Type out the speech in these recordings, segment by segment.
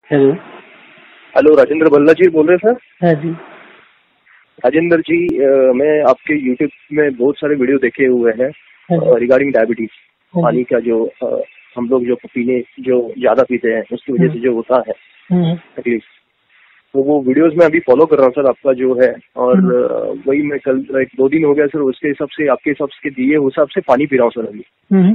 Hello. Hello, Rajendra Bhalla ji बोल रहे हैं सर? हाँ जी। राजेंद्र जी, मैं आपके यूट्यूब में बहुत सारे वीडियो देखे हुए हैं रिगार्डिंग डायबिटीज। पानी का जो हम लोग जो पीने जो ज्यादा पीते हैं उसकी वजह से जो होता है तकलीफ, तो वो वीडियोस में अभी फॉलो कर रहा हूँ सर आपका जो है। और वही मैं कल 1-2 दिन हो गया सर, उसके हिसाब से आपके हिसाब से दिए हिसाब से पानी पी रहा हूँ सर अभी।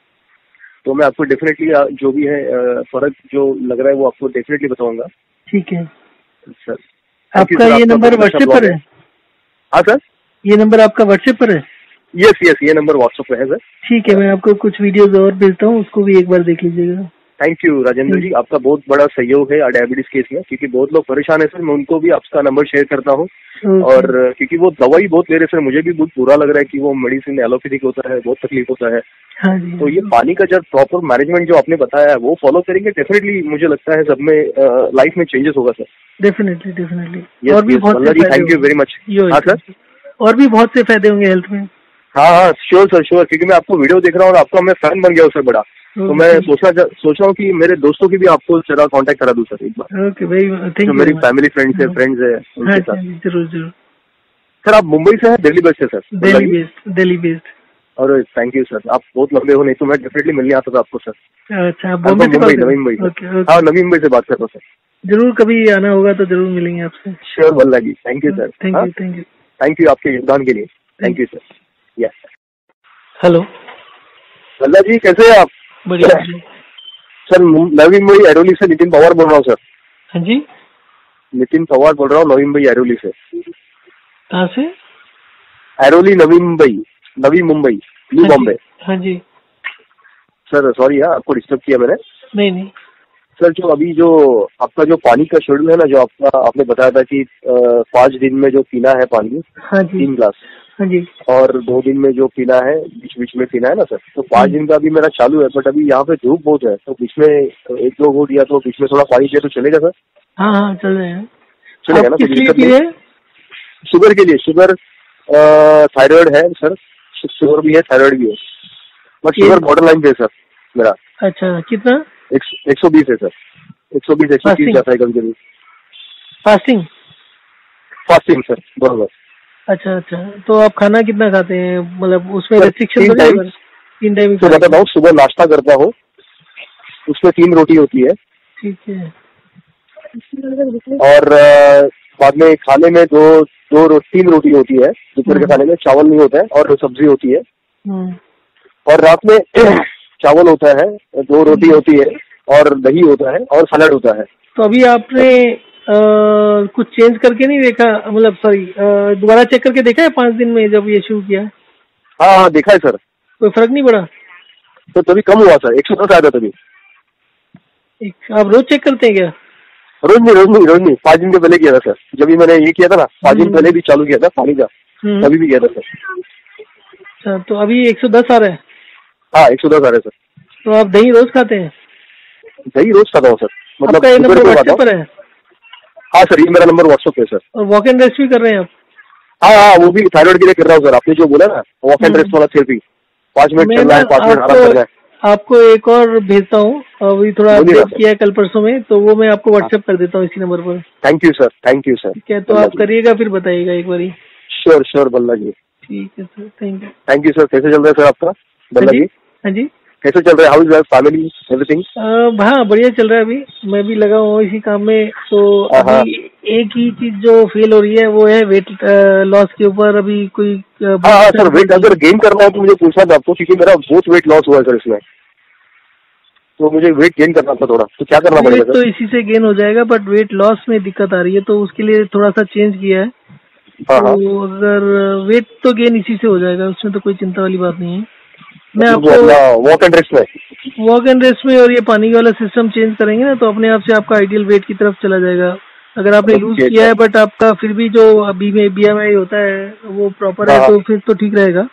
तो मैं आपको डेफिनेटली जो भी है फर्क जो लग रहा है वो आपको डेफिनेटली बताऊंगा। ठीक है सर। आपका ये नंबर व्हाट्सएप पर है? हाँ सर, ये नंबर आपका व्हाट्सएप पर है? यस, ये नंबर व्हाट्सएप पे है सर। ठीक है, मैं आपको कुछ वीडियोस और भेजता हूँ, उसको भी एक बार देख लीजिएगा। थैंक यू राजेंद्र जी, आपका बहुत बड़ा सहयोग है डायबिटीज केस में, क्योंकि बहुत लोग परेशान है सर। मैं उनको भी आपका नंबर शेयर करता हूँ। और क्योंकि वो दवाई बहुत ले रहे सर, मुझे भी बहुत बुरा लग रहा है कि वो मेडिसिन एलोपैथिक होता है, बहुत तकलीफ होता है। हाँ जी। तो ये पानी का जब प्रॉपर मैनेजमेंट जो आपने बताया है वो फॉलो करेंगे, डेफिनेटली मुझे लगता है सब में लाइफ में चेंजेस होगा सर। डेफिनेटली और भी बहुत से थैंक यू वेरी मच। हाँ सर, और भी बहुत से फायदे होंगे हेल्थ में। हाँ, श्योर सर, श्योर, क्योंकि मैं आपको वीडियो देख रहा हूँ और आपका मैं फैन बन गया हूँ सर बड़ा। तो मैं सोच रहा हूँ कि मेरे दोस्तों की भी आपको जरा कांटेक्ट करा दूं सर एक बार। ओके भाई, थैंक यू। मेरी फैमिली फ्रेंड्स है उनके साथ। जरूर। सर आप मुंबई से हैं दिल्ली बेस्ड से सर? दिल्ली बेस्ड। और थैंक यू सर, आप बहुत लंबे हो, नहीं तो मैं डेफिनेटली मिलने आता था आपको सर। अच्छा, नवी मुंबई। हाँ, नवी मुंबई से बात कर रहा हूँ सर। जरूर कभी आना होगा तो जरूर मिलेंगे आपसे। Sure Bhalla ji, thank you sir. Thank you आपके योगदान के लिए। Thank you sir. Yes. Hello Bhalla ji, कैसे हैं आप? बढ़िया सर, नवी मुंबई ऐरोली से नितिन पवार बोल रहा हूँ सर। हाँ जी, नितिन पवार बोल रहा हूँ नवी मुंबई ऐरोली से। कहाँ से? ऐरोली, नवी मुंबई, न्यू बॉम्बे। हाँ जी सर, सॉरी आपको डिस्टर्ब किया मैंने। नहीं सर, जो अभी जो आपका जो पानी का शेड्यूल है ना, जो आपने बताया था कि 5 दिन में जो पीना है पानी, हाँ जी, 3 ग्लास, हाँ जी, और 2 दिन में जो पीना है बीच बीच में पीना है ना सर, तो 5 दिन का अभी मेरा चालू है। बट अभी यहाँ पे धूप बहुत है, तो बीच में 1-2 घूंट या तो बीच में थोड़ा पानी पिए तो चलेगा सर? हाँ चल रहे हैं। चलेगा ना? शुगर के लिए, शुगर थायराइड है सर, शुगर भी है, थायराइड भी है, बट शुगर बॉर्डर लाइन पे है सर मेरा। अच्छा, कितना? 120 है सर। 120-130 जाता है कभी कभी। फास्टिंग सर, बराबर। अच्छा, तो आप खाना कितना खाते हैं, मतलब उसमें रेस्ट्रिक्शन? 3 टाइम तो बताता हूँ, सुबह नाश्ता करता हूँ, उसमें 3 रोटी होती है। ठीक है। और बाद में खाने में 3 रोटी होती है। दोपहर के खाने में चावल नहीं होता है और सब्जी होती है। और रात में चावल होता है, 2 रोटी होती है और दही होता है और सलाद होता है। तो अभी आपने कुछ चेंज करके नहीं देखा, मतलब सॉरी, दोबारा चेक करके देखा है 5 दिन में जब ये शुरू किया? हाँ, देखा है सर। कोई फर्क नहीं पड़ा? तो तभी कम हुआ सर, 110 आया था तभी। आप रोज चेक करते हैं क्या? रोज नहीं, 5 दिन के पहले किया था सर। जब भी मैंने ये किया था ना, 5 दिन पहले भी चालू किया था पानी का, तभी भी किया था सर। अच्छा, तो अभी 110 आ रहा है? हाँ, 110 आ रहा है सर। तो आप दही रोज खाते हैं? दही रोज खाता हूँ सर। मतलब आपका ये नंबर व्हाट्सएप पर है? हाँ सर, ये मेरा नंबर व्हाट्सएप है सर। और वॉक एंड रेस्ट भी कर रहे हैं आप? हाँ, वो भी थायराइड के लिए कर रहा हूँ सर। आपने जो बोला ना वॉक एंड रेस्ट वाला थेरेपी, 5 मिनट चलना है, 5 मिनट आराम करना है। आपको एक और भेजता हूँ, अभी थोड़ा अपडेट किया है कल परसों में, तो वो मैं आपको व्हाट्सएप कर देता हूँ इसी नंबर पर। Thank you sir. ठीक है, तो आप करिएगा, फिर बताइएगा एक बारी। श्योर भल्ला जी। ठीक है सर, थैंक यू सर। कैसे चल रहा है सर आपका भल्ला जी? हाँ जी, कैसे चल रहा है? How is your family, everything? हाँ, बढ़िया चल रहा है। अभी मैं भी लगा हूँ इसी काम में। तो अभी एक ही चीज जो फेल हो रही है वो है वेट लॉस के ऊपर। अभी कोई हाँ सर, वेट अगर गेन करना है तो मुझे पूछना था आपको, क्योंकि मेरा बहुत वेट लॉस हुआ है सर इसमें। तो मुझे वेट गेन करना था थोड़ा, तो क्या करना पड़ेगा सर? तो इसी से गेन हो जाएगा, बट वेट लॉस में दिक्कत आ रही है, तो उसके लिए थोड़ा सा चेंज किया है। तो अगर वेट तो गेन इसी से हो जाएगा, उसमें तो कोई चिंता वाली बात नहीं है। मैं आपको वॉक एंड रेस्ट में और ये पानी वाला सिस्टम चेंज करेंगे ना, तो अपने आप से आपका आइडियल वेट की तरफ चला जाएगा। अगर आपने लूज किया है बट आपका फिर भी जो अभी में BMI होता है वो प्रॉपर है, तो फिर तो ठीक रहेगा।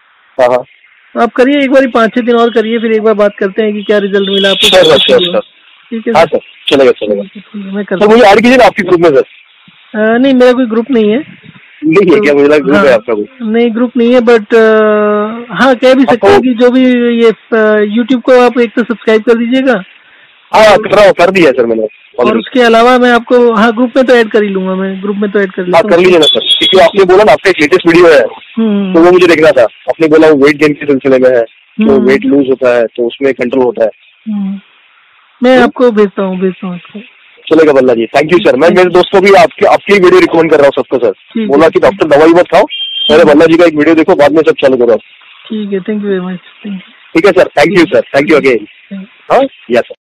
तो आप करिए एक बार, 5-6 दिन और करिए, फिर एक बार बात करते हैं कि क्या रिजल्ट मिला आपको। ठीक है सर, चलेगा। मैं करता हूँ। मुझे ऐड कीजिए आपके ग्रुप में सर। नहीं, मेरा कोई ग्रुप नहीं है। नहीं है क्या? मुझे लगा ग्रुप है आपका कोई। नहीं, ग्रुप नहीं है, बट हाँ, कह भी सकते हैं कि जो भी ये YouTube को आप एक तो सब्सक्राइब कर दीजिएगा। हाँ, कर दिया सर मैंने। और उसके अलावा मैं आपको ग्रुप में तो ऐड कर ही लूंगा, मैं ग्रुप में तो ऐड कर लूंगा। कर लीजिए ना सर, क्योंकि आपने बोला ना आपका एक लेटेस्ट वीडियो है तो वो मुझे देखना था। आपने बोला वो वेट गेन के सिलसिले में है, तो वेट लूज होता है तो उसमें कंट्रोल होता है। मैं आपको भेजता हूँ आपको। चलेगा बल्ला जी, थैंक यू सर। मैं मेरे दोस्तों को भी आपकी वीडियो रिकमेंड कर रहा हूँ सबको सर। बोला कि डॉक्टर दवाई मत खाओ, पहले बल्ला जी का एक वीडियो देखो, बाद में सब चालू करो। ठीक है, थैंक यू वेरी मच। ठीक है sir, thank you sir, thank you again. हाँ, यस सर।